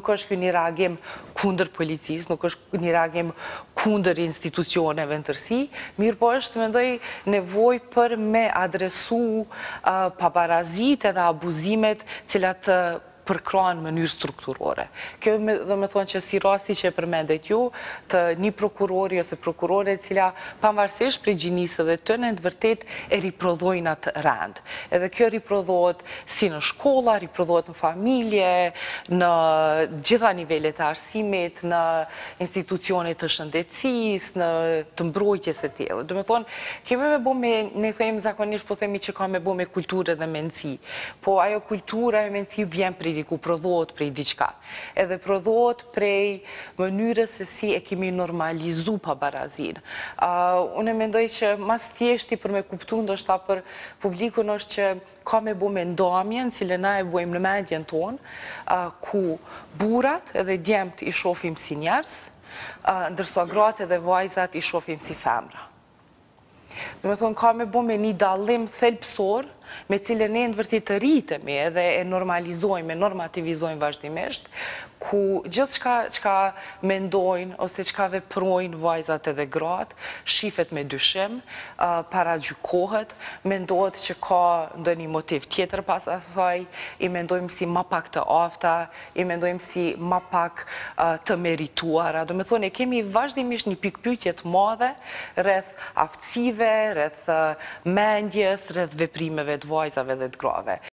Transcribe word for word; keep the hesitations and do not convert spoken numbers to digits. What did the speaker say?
nuk është ky një reagim kundër policisë, nuk është një reagim kundër institucioneve në tërësi, mirë po është, mendoj, nevoj për me adresu uh, paparazit edhe abuzimet cilat uh, përkranë në mënyrë strukturore. Kjo dhe me thonë që si rasti që e përmendet ju, të një prokurori ose prokurore cila pavarësisht prej gjinisë dhe të në vërtet e riprodhojnë atë rend. Edhe kjo riprodhohet si në shkolla, riprodhohet në familje, në gjitha nivellet e arsimit, në institucionet të shëndetësis, në të mbrojtjes e tjera. Dhe me thonë, kemi me bo me, ne thejmë zakonisht, po themi që ka me bo me kulturë dhe mendësi, po ajo kultura e mendësi vjen prej ku prodhohet prej diçka. Edhe prodhohet prej mënyrës se si e kemi normalizu pabarazin. Uh, unë mendoj që mas thjeshti për me kuptu ndoshta për publikun është që ka me bo me ndomjen, cile na e bojmë në mendjen tonë, uh, ku burat edhe djemt i shofim si njerës, uh, ndërsa gratë edhe vajzat i shofim si femra. Dhe me thonë, ka me bo me një dallim thelpsor, me cilën ne në vërtet të rritemi edhe e normalizojmë, e normativizojmë vazhdimisht, ku gjithë çka, çka mendojnë ose çka veprojnë vajzat edhe gratë, shifet me dyshim, uh, paragjykohet, mendohet që ka ndonjë motiv tjetër pas asaj, i mendojmë si ma pak të afta, i mendojmë si ma pak uh, të merituara. Do me thonë, e kemi vazhdimisht një pikpyetje të madhe rreth aftësive, rreth uh, mendjes, rreth veprimeve të vajzave dhe të grave.